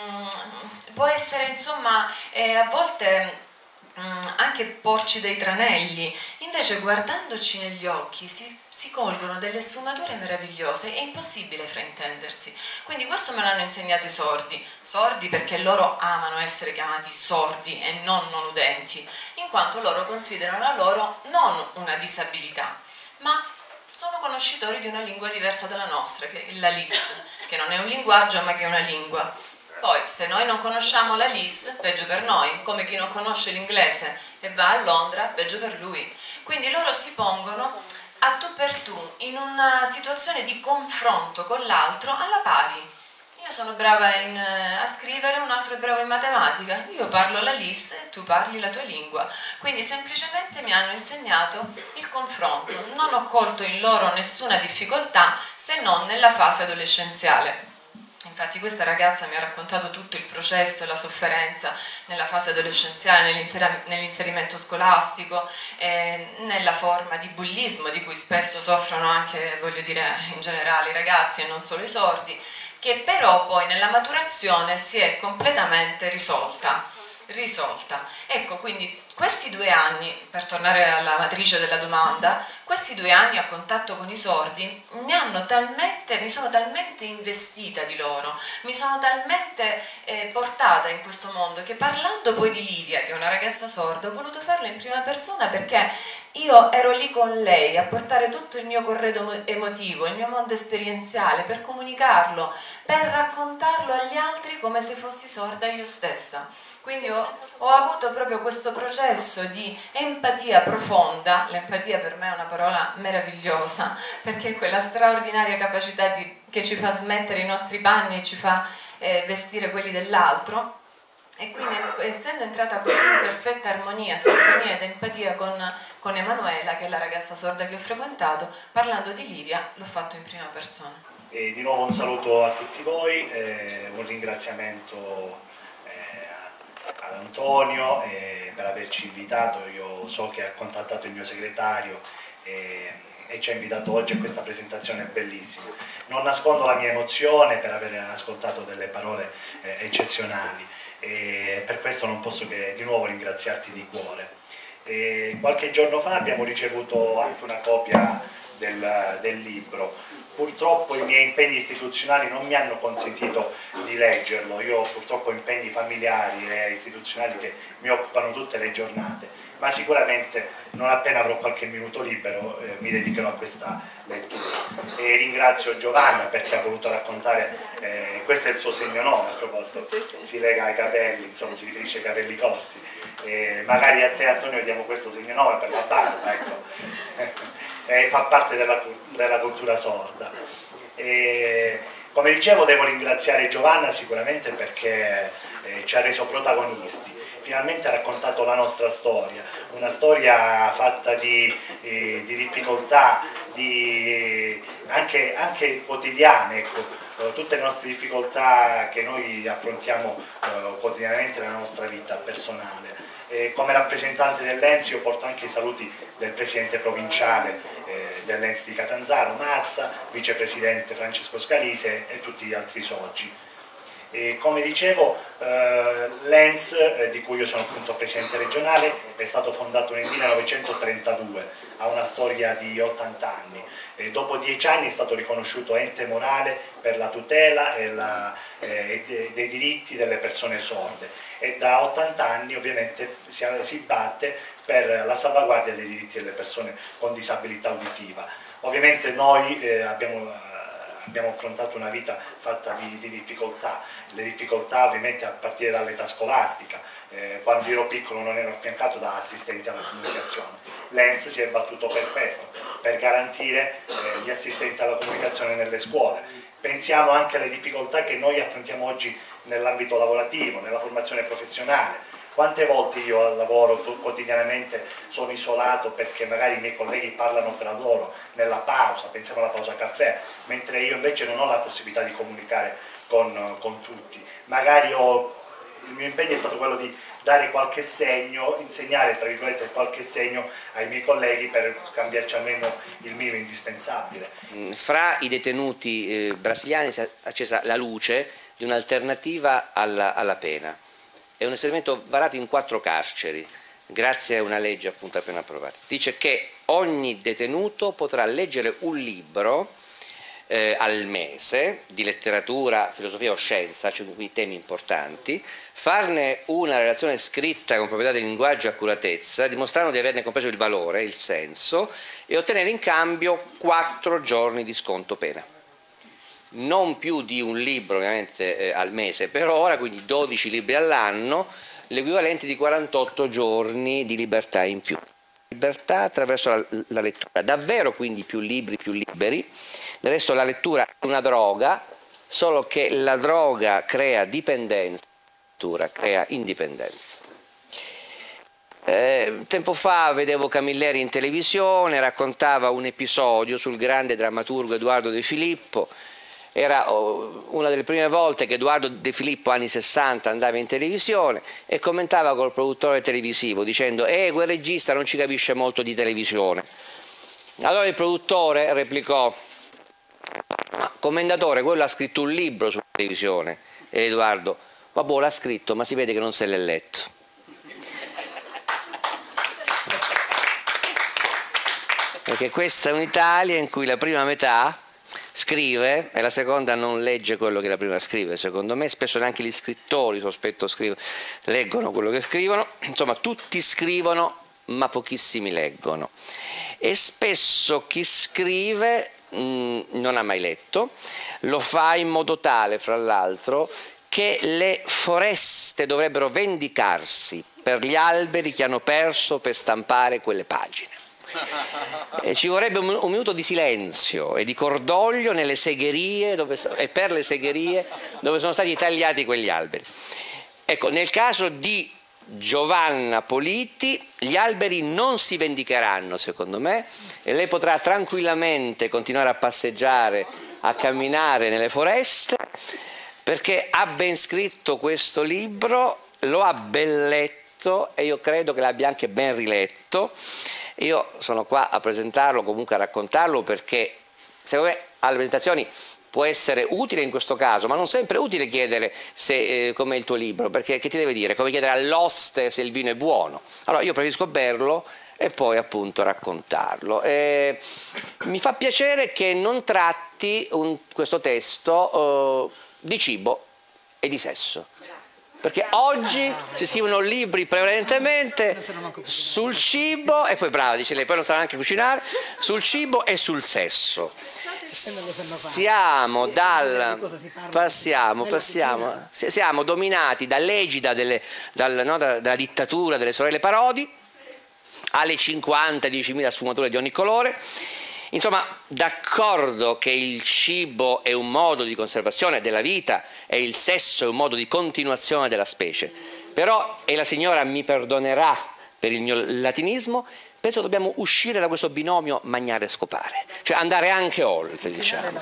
può essere insomma eh, a volte mh, anche porci dei tranelli. Invece guardandoci negli occhi si si colgono delle sfumature meravigliose, è impossibile fraintendersi. Quindi questo me l'hanno insegnato i sordi, sordi perché loro amano essere chiamati sordi e non non udenti, in quanto loro considerano la loro non una disabilità, ma sono conoscitori di una lingua diversa dalla nostra, che è la L I S, che non è un linguaggio ma che è una lingua. Poi se noi non conosciamo la L I S, peggio per noi, come chi non conosce l'inglese e va a Londra, peggio per lui. Quindi loro si pongono a tu per tu, in una situazione di confronto con l'altro alla pari. Io sono brava in, a scrivere, un altro è bravo in matematica, io parlo la L I S e tu parli la tua lingua. Quindi semplicemente mi hanno insegnato il confronto, non ho colto in loro nessuna difficoltà se non nella fase adolescenziale. Infatti questa ragazza mi ha raccontato tutto il processo e la sofferenza nella fase adolescenziale, nell'inserimento scolastico, eh, nella forma di bullismo di cui spesso soffrono anche, voglio dire, in generale i ragazzi e non solo i sordi, che però poi nella maturazione si è completamente risolta. risolta. Ecco, quindi questi due anni, per tornare alla matrice della domanda, questi due anni a contatto con i sordi mi hanno talmente, mi sono talmente investita di loro, mi sono talmente eh, portata in questo mondo che parlando poi di Livia, che è una ragazza sorda, ho voluto farlo in prima persona perché io ero lì con lei a portare tutto il mio corredo emotivo, il mio mondo esperienziale, per comunicarlo, per raccontarlo agli altri come se fossi sorda io stessa. Quindi ho, ho avuto proprio questo processo di empatia profonda. L'empatia per me è una parola meravigliosa, perché è quella straordinaria capacità di, che ci fa smettere i nostri panni e ci fa eh, vestire quelli dell'altro. E quindi, essendo entrata così in perfetta armonia, sintonia ed empatia con, con Emanuela, che è la ragazza sorda che ho frequentato, parlando di Livia, l'ho fatto in prima persona. E di nuovo un saluto a tutti voi, eh, un ringraziamento ad Antonio eh, per averci invitato. Io so che ha contattato il mio segretario eh, e ci ha invitato oggi a questa presentazione bellissima. Non nascondo la mia emozione per aver ascoltato delle parole eh, eccezionali e per questo non posso che di nuovo ringraziarti di cuore. E qualche giorno fa abbiamo ricevuto anche una copia del, del libro. Purtroppo i miei impegni istituzionali non mi hanno consentito di leggerlo, io ho purtroppo impegni familiari e istituzionali che mi occupano tutte le giornate, ma sicuramente non appena avrò qualche minuto libero eh, mi dedicherò a questa lettura. E ringrazio Giovanna perché ha voluto raccontare, eh, questo è il suo segno nome a proposito, si lega ai capelli, insomma si riferisce ai capelli corti, eh, magari a te Antonio diamo questo segno nome per la barba, ecco. E fa parte della, della cultura sorda. E, come dicevo, devo ringraziare Giovanna sicuramente perché eh, ci ha reso protagonisti, finalmente ha raccontato la nostra storia, una storia fatta di, eh, di difficoltà, di, anche, anche quotidiane, ecco. Tutte le nostre difficoltà che noi affrontiamo eh, quotidianamente nella nostra vita personale. E come rappresentante dell'E N S io porto anche i saluti del presidente provinciale eh, dell'E N S di Catanzaro, Mazza, vicepresidente Francesco Scalise e tutti gli altri soci. E come dicevo, eh, l'E N S, eh, di cui io sono appunto presidente regionale, è stato fondato nel millenovecentotrentadue, ha una storia di ottanta anni. E dopo dieci anni è stato riconosciuto ente morale per la tutela e la, eh, dei, dei diritti delle persone sorde e da ottanta anni ovviamente si, si batte per la salvaguardia dei diritti delle persone con disabilità uditiva. Ovviamente noi eh, abbiamo, eh, abbiamo affrontato una vita fatta di, di difficoltà, le difficoltà ovviamente a partire dall'età scolastica. Eh, quando ero piccolo non ero affiancato da assistenti alla comunicazione. L'E N S si è battuto per questo, per garantire eh, gli assistenti alla comunicazione nelle scuole. Pensiamo anche alle difficoltà che noi affrontiamo oggi nell'ambito lavorativo, nella formazione professionale. Quante volte io al lavoro quotidianamente sono isolato perché magari i miei colleghi parlano tra loro nella pausa, pensiamo alla pausa caffè, mentre io invece non ho la possibilità di comunicare con, con tutti. Magari ho, il mio impegno è stato quello di dare qualche segno, insegnare tra virgolette qualche segno ai miei colleghi per scambiarci almeno il minimo indispensabile. Fra i detenuti eh, brasiliani si è accesa la luce di un'alternativa alla, alla pena. È un esperimento varato in quattro carceri, grazie a una legge appunto appena approvata. Dice che ogni detenuto potrà leggere un libro eh, al mese di letteratura, filosofia o scienza, cioè qui temi importanti, farne una relazione scritta con proprietà del linguaggio e accuratezza, dimostrando di averne compreso il valore, il senso, e ottenere in cambio quattro giorni di sconto pena. Non più di un libro ovviamente eh, al mese per ora, quindi dodici libri all'anno, l'equivalente di quarantotto giorni di libertà in più. Libertà attraverso la, la lettura, davvero quindi più libri, più liberi. Del resto la lettura è una droga, solo che la droga crea dipendenza, la lettura crea indipendenza. Eh, tempo fa vedevo Camilleri in televisione, raccontava un episodio sul grande drammaturgo Edoardo De Filippo. Era una delle prime volte che Edoardo De Filippo, anni sessanta, andava in televisione e commentava col produttore televisivo dicendo «Eh, quel regista non ci capisce molto di televisione». Allora il produttore replicò «Ma commendatore, quello ha scritto un libro sulla televisione». E Edoardo «Vabbè, l'ha scritto, ma si vede che non se l'è letto». Perché questa è un'Italia in cui la prima metà scrive e la seconda non legge quello che la prima scrive, secondo me. Spesso neanche gli scrittori, sospetto, scrivono, leggono quello che scrivono. Insomma, tutti scrivono ma pochissimi leggono, e spesso chi scrive mh, non ha mai letto, lo fa in modo tale, fra l'altro, che le foreste dovrebbero vendicarsi per gli alberi che hanno perso per stampare quelle pagine. E ci vorrebbe un, un minuto di silenzio e di cordoglio nelle segherie dove, e per le segherie dove sono stati tagliati quegli alberi. Ecco, nel caso di Giovanna Politi gli alberi non si vendicheranno, secondo me, e lei potrà tranquillamente continuare a passeggiare, a camminare nelle foreste, perché ha ben scritto questo libro, lo ha ben letto e io credo che l'abbia anche ben riletto. Io sono qua a presentarlo, comunque a raccontarlo, perché secondo me alle presentazioni può essere utile in questo caso, ma non sempre è utile chiedere se, eh, com'è il tuo libro, perché che ti deve dire? Come chiedere all'oste se il vino è buono. Allora io preferisco berlo e poi appunto raccontarlo. E mi fa piacere che non tratti un, questo testo eh, di cibo e di sesso. Perché oggi si scrivono libri prevalentemente sul cibo, e poi brava, dice lei, poi non sa neanche cucinare, sul cibo e sul sesso. Siamo dal, passiamo, passiamo, siamo dominati dall'egida delle, dal, no, dalla dittatura delle sorelle Parodi, alle cinquanta diecimila sfumature di ogni colore. Insomma, d'accordo che il cibo è un modo di conservazione della vita e il sesso è un modo di continuazione della specie, però, e la signora mi perdonerà per il mio latinismo, penso dobbiamo uscire da questo binomio mangiare-scopare, cioè andare anche oltre, diciamo.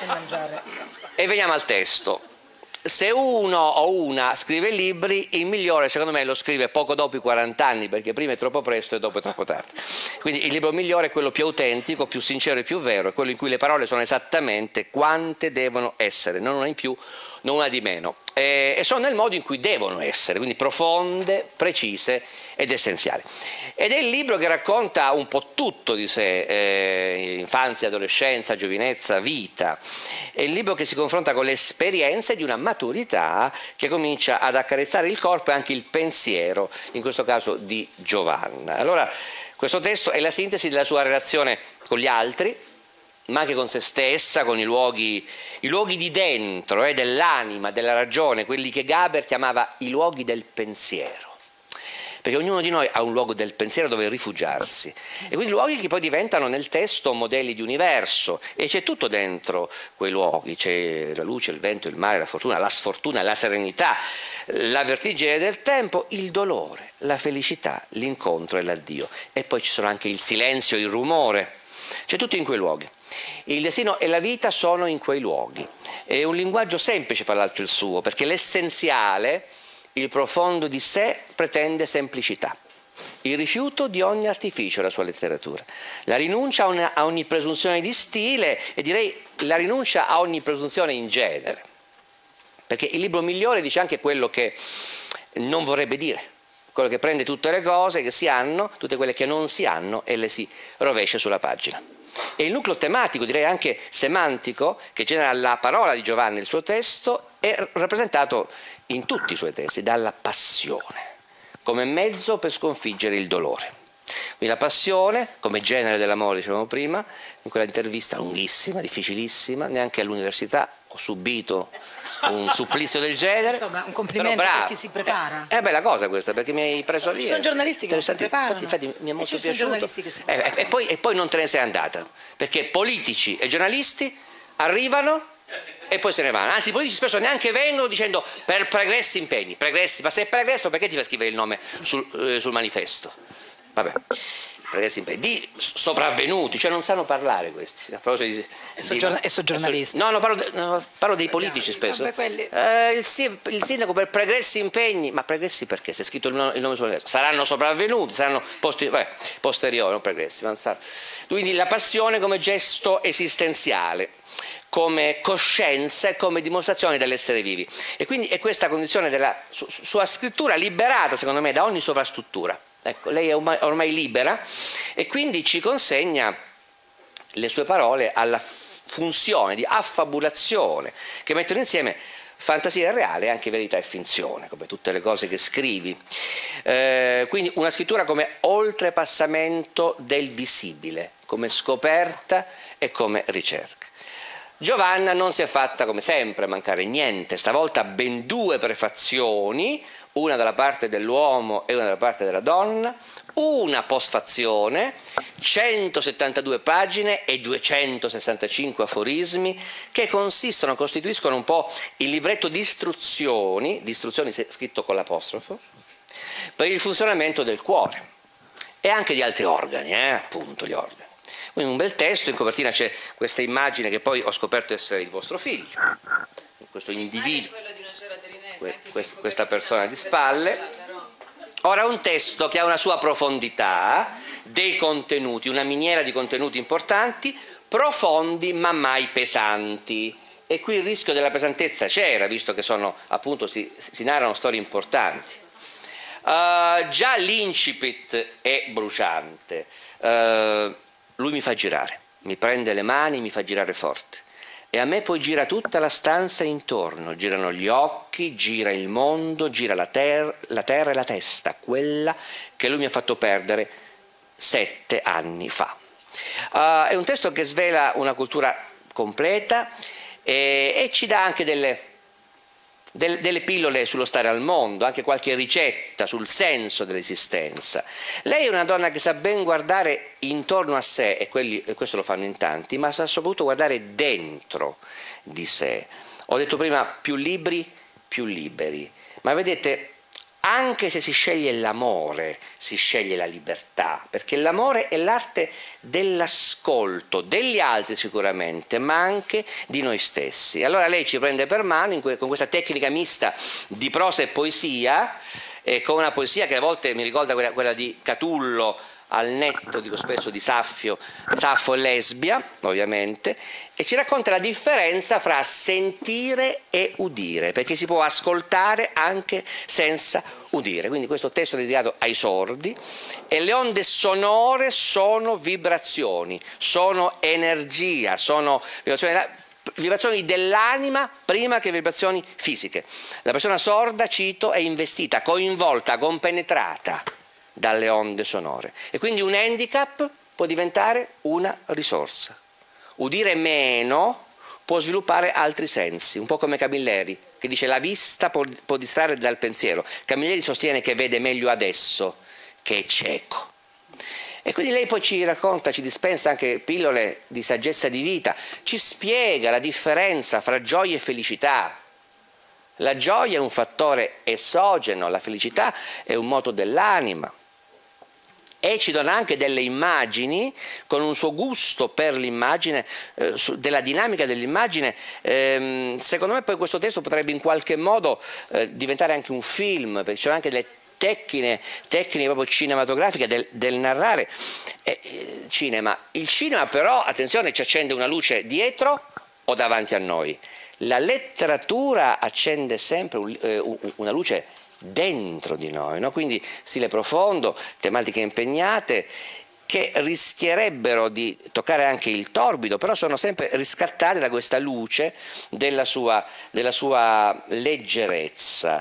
E veniamo al testo. Se uno o una scrive libri, il migliore secondo me lo scrive poco dopo i quaranta anni, perché prima è troppo presto e dopo è troppo tardi. Quindi il libro migliore è quello più autentico, più sincero e più vero, è quello in cui le parole sono esattamente quante devono essere, non una in più, non una di meno, e, e sono nel modo in cui devono essere, quindi profonde, precise ed essenziali. Ed è il libro che racconta un po' tutto di sé, eh, infanzia, adolescenza, giovinezza, vita. È il libro che si confronta con le esperienze di una maturità che comincia ad accarezzare il corpo e anche il pensiero, in questo caso di Giovanna. Allora, questo testo è la sintesi della sua relazione con gli altri, ma anche con se stessa, con i luoghi, i luoghi di dentro, eh, dell'anima, della ragione, quelli che Gaber chiamava i luoghi del pensiero. perché ognuno di noi ha un luogo del pensiero dove rifugiarsi, e quindi luoghi che poi diventano nel testo modelli di universo, e c'è tutto dentro quei luoghi, c'è la luce, il vento, il mare, la fortuna, la sfortuna, la serenità, la vertigine del tempo, il dolore, la felicità, l'incontro e l'addio, e poi ci sono anche il silenzio, il rumore, c'è tutto in quei luoghi. Il destino e la vita sono in quei luoghi. È un linguaggio semplice, fra l'altro, il suo, perché l'essenziale, il profondo di sé, pretende semplicità. Il rifiuto di ogni artificio è la sua letteratura. La rinuncia a, una, a ogni presunzione di stile, e direi la rinuncia a ogni presunzione in genere. Perché il libro migliore dice anche quello che non vorrebbe dire, quello che prende tutte le cose che si hanno, tutte quelle che non si hanno, e le si rovescia sulla pagina. E il nucleo tematico, direi anche semantico, che genera la parola di Giovanni, il suo testo, è rappresentato in tutti i suoi testi dalla passione, come mezzo per sconfiggere il dolore. Quindi la passione, come genere dell'amore, dicevamo prima, in quella intervista lunghissima, difficilissima, neanche all'università ho subito un supplizio del genere. Insomma, un complimento per chi si prepara. È, è bella cosa questa, perché mi hai preso lì. Ci sono giornalisti che non si preparano. Infatti, infatti mi è molto e ci sono piaciuto. giornalisti che si Eh, e, poi, e poi non te ne sei andata, perché politici e giornalisti arrivano e poi se ne vanno. Anzi, i politici spesso neanche vengono dicendo per pregressi impegni. Pregressi, ma se è pregresso perché ti fa scrivere il nome sul, eh, sul manifesto? Vabbè. Pregressi impegni. Di sopravvenuti, cioè non sanno parlare questi. A proposito di, e sono giorn so giornalisti. No, no, parlo, no, parlo dei politici spesso. Vabbè, quelli... eh, il, il sindaco per pregressi impegni, ma pregressi perché? Se è scritto il nome, il nome sul manifesto. Saranno sopravvenuti, saranno posti, vabbè, posteriori, non pregressi. Non sarà. Quindi la passione come gesto esistenziale, come coscienza e come dimostrazione dell'essere vivi. E quindi è questa condizione della su, sua scrittura liberata, secondo me, da ogni sovrastruttura. Ecco, lei è ormai, ormai libera, e quindi ci consegna le sue parole alla funzione di affabulazione che mettono insieme fantasia reale e anche verità e finzione, come tutte le cose che scrivi. Eh, quindi una scrittura come oltrepassamento del visibile, come scoperta e come ricerca. Giovanna non si è fatta, come sempre, mancare niente, stavolta ben due prefazioni, una dalla parte dell'uomo e una dalla parte della donna, una postfazione, centosettantadue pagine e duecentosessantacinque aforismi che consistono, costituiscono un po' il libretto di istruzioni, di istruzioni scritto con l'apostrofo, per il funzionamento del cuore e anche di altri organi, eh, appunto gli organi. Quindi un bel testo, in copertina c'è questa immagine che poi ho scoperto essere il vostro figlio, questo individuo, questa persona di spalle. Ora, un testo che ha una sua profondità, dei contenuti, una miniera di contenuti importanti, profondi ma mai pesanti. E qui il rischio della pesantezza c'era, visto che sono, appunto, si, si narrano storie importanti. Uh, già l'incipit è bruciante. Uh, lui mi fa girare, mi prende le mani, mi fa girare forte. E a me poi gira tutta la stanza intorno, girano gli occhi, gira il mondo, gira la, ter la terra e la testa, quella che lui mi ha fatto perdere sette anni fa. Uh, è un testo che svela una cultura completa e, e ci dà anche delle, delle, delle pillole sullo stare al mondo, anche qualche ricetta sul senso dell'esistenza. Lei è una donna che sa ben guardare intorno a sé, e, quelli, e questo lo fanno in tanti, ma sa soprattutto guardare dentro di sé. Ho detto prima, più libri, più liberi. Ma vedete, anche se si sceglie l'amore, si sceglie la libertà, perché l'amore è l'arte dell'ascolto, degli altri sicuramente, ma anche di noi stessi. Allora lei ci prende per mano in que- con questa tecnica mista di prosa e poesia, e con una poesia che a volte mi ricorda quella, quella di Catullo, al netto, dico spesso, di Saffio, Saffo e Lesbia, ovviamente, e ci racconta la differenza fra sentire e udire, perché si può ascoltare anche senza udire. Quindi questo testo è dedicato ai sordi, e le onde sonore sono vibrazioni, sono energia, sono vibrazioni, vibrazioni dell'anima prima che vibrazioni fisiche. La persona sorda, cito, è investita, coinvolta, compenetrata dalle onde sonore, e quindi un handicap può diventare una risorsa. Udire meno può sviluppare altri sensi, un po' come Camilleri, che dice la vista può, può distrarre dal pensiero. Camilleri sostiene che vede meglio adesso, che è cieco. E quindi lei poi ci racconta, ci dispensa anche pillole di saggezza di vita, ci spiega la differenza fra gioia e felicità. La gioia è un fattore esogeno, la felicità è un moto dell'anima. E ci dona anche delle immagini, con un suo gusto per l'immagine, eh, della dinamica dell'immagine. Ehm, secondo me poi questo testo potrebbe in qualche modo eh, diventare anche un film, perché ci sono anche delle tecniche, tecniche proprio cinematografiche del, del narrare. Eh, eh, cinema. Il cinema però, attenzione, ci accende una luce dietro o davanti a noi. La letteratura accende sempre un, eh, una luce dentro di noi, no? Quindi stile profondo, tematiche impegnate che rischierebbero di toccare anche il torbido, però sono sempre riscattate da questa luce della sua, della sua leggerezza.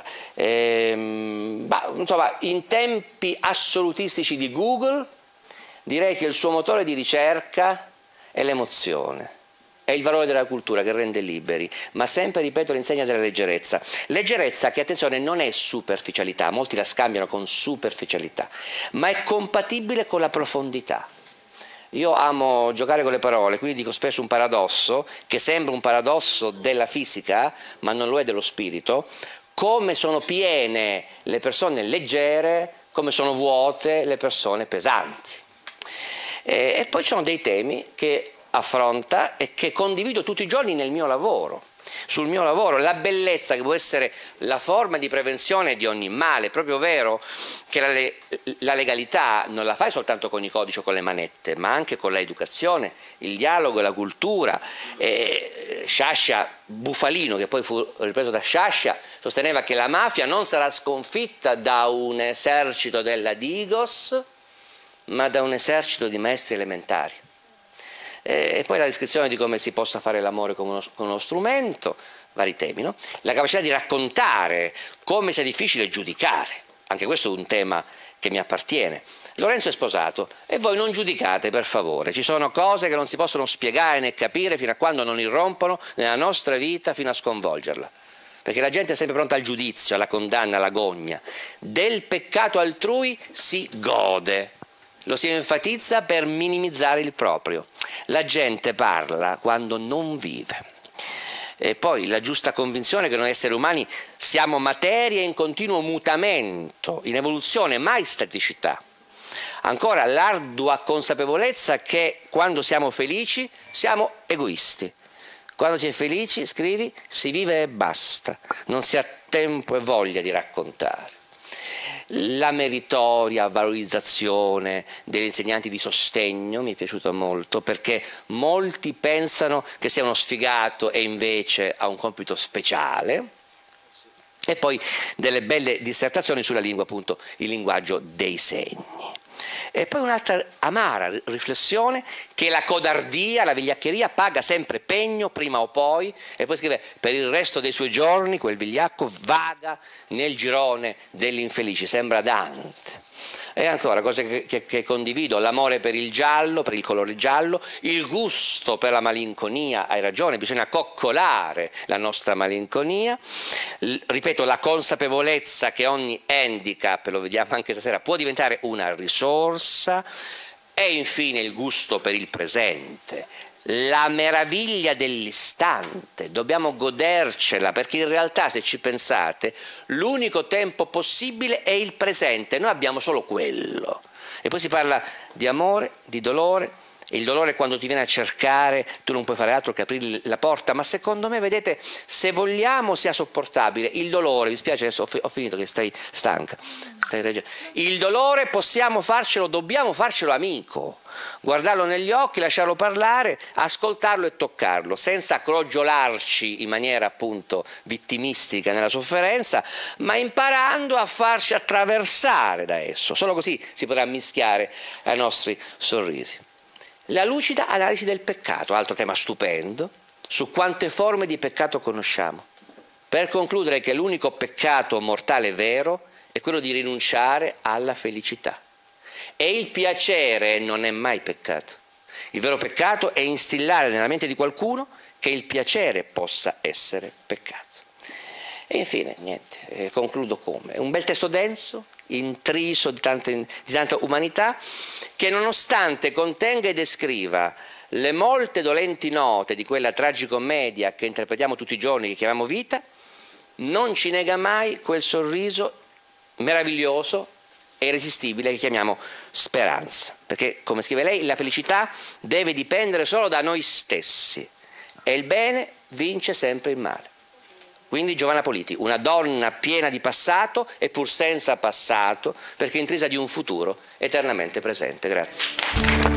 Ehm, bah, insomma, in tempi assolutistici di Google direi che il suo motore di ricerca è l'emozione. È il valore della cultura che rende liberi, ma sempre, ripeto, l'insegna della leggerezza. Leggerezza che, attenzione, non è superficialità, molti la scambiano con superficialità, ma è compatibile con la profondità. Io amo giocare con le parole, quindi dico spesso un paradosso, che sembra un paradosso della fisica, ma non lo è dello spirito, come sono piene le persone leggere, come sono vuote le persone pesanti. E, e poi ci sono dei temi che affronta e che condivido tutti i giorni nel mio lavoro. Sul mio lavoro, la bellezza che può essere la forma di prevenzione di ogni male. È proprio vero che la, le, la legalità non la fai soltanto con i codici o con le manette, ma anche con l'educazione, il dialogo e la cultura. E Sciascia Bufalino, che poi fu ripreso da Sciascia, sosteneva che la mafia non sarà sconfitta da un esercito della Digos, ma da un esercito di maestri elementari. E poi la descrizione di come si possa fare l'amore con uno, con uno strumento, vari temi, no? La capacità di raccontare, come sia difficile giudicare, anche questo è un tema che mi appartiene. Lorenzo è sposato e voi non giudicate, per favore, ci sono cose che non si possono spiegare né capire fino a quando non irrompono nella nostra vita, fino a sconvolgerla. Perché la gente è sempre pronta al giudizio, alla condanna, alla gogna. Del peccato altrui si gode. Lo si enfatizza per minimizzare il proprio. La gente parla quando non vive. E poi la giusta convinzione che noi esseri umani siamo materia in continuo mutamento, in evoluzione, mai staticità. Ancora l'ardua consapevolezza che quando siamo felici siamo egoisti. Quando si è felici, scrivi, si vive e basta. Non si ha tempo e voglia di raccontare. La meritoria valorizzazione degli insegnanti di sostegno mi è piaciuta molto, perché molti pensano che sia uno sfigato e invece ha un compito speciale. E poi delle belle dissertazioni sulla lingua, appunto il linguaggio dei segni. E poi un'altra amara riflessione, che la codardia, la vigliaccheria paga sempre pegno prima o poi, e poi scrive: per il resto dei suoi giorni quel vigliacco vaga nel girone degli infelici, sembra Dante. E ancora, cose che, che, che condivido: l'amore per il giallo, per il colore giallo, il gusto per la malinconia, hai ragione, bisogna coccolare la nostra malinconia, L- ripeto, la consapevolezza che ogni handicap, lo vediamo anche stasera, può diventare una risorsa, e infine il gusto per il presente, la meraviglia dell'istante, dobbiamo godercela, perché in realtà, se ci pensate, l'unico tempo possibile è il presente, noi abbiamo solo quello. E poi si parla di amore, di dolore. Il dolore, quando ti viene a cercare, tu non puoi fare altro che aprire la porta, ma secondo me, vedete, se vogliamo sia sopportabile il dolore, mi spiace, adesso ho finito che stai stanca, stai reggendo. Il dolore possiamo farcelo, dobbiamo farcelo amico, guardarlo negli occhi, lasciarlo parlare, ascoltarlo e toccarlo, senza crogiolarci in maniera appunto vittimistica nella sofferenza, ma imparando a farci attraversare da esso. Solo così si potrà mischiare ai nostri sorrisi. La lucida analisi del peccato, altro tema stupendo, su quante forme di peccato conosciamo, per concludere che l'unico peccato mortale vero è quello di rinunciare alla felicità. E il piacere non è mai peccato. Il vero peccato è instillare nella mente di qualcuno che il piacere possa essere peccato. E infine, niente, eh, concludo come? È un bel testo denso, intriso di, tante, di tanta umanità, che nonostante contenga e descriva le molte dolenti note di quella tragicommedia che interpretiamo tutti i giorni, che chiamiamo vita, non ci nega mai quel sorriso meraviglioso e irresistibile che chiamiamo speranza. Perché, come scrive lei, la felicità deve dipendere solo da noi stessi e il bene vince sempre il male. Quindi Giovanna Politi, una donna piena di passato e pur senza passato, perché intrisa di un futuro eternamente presente. Grazie.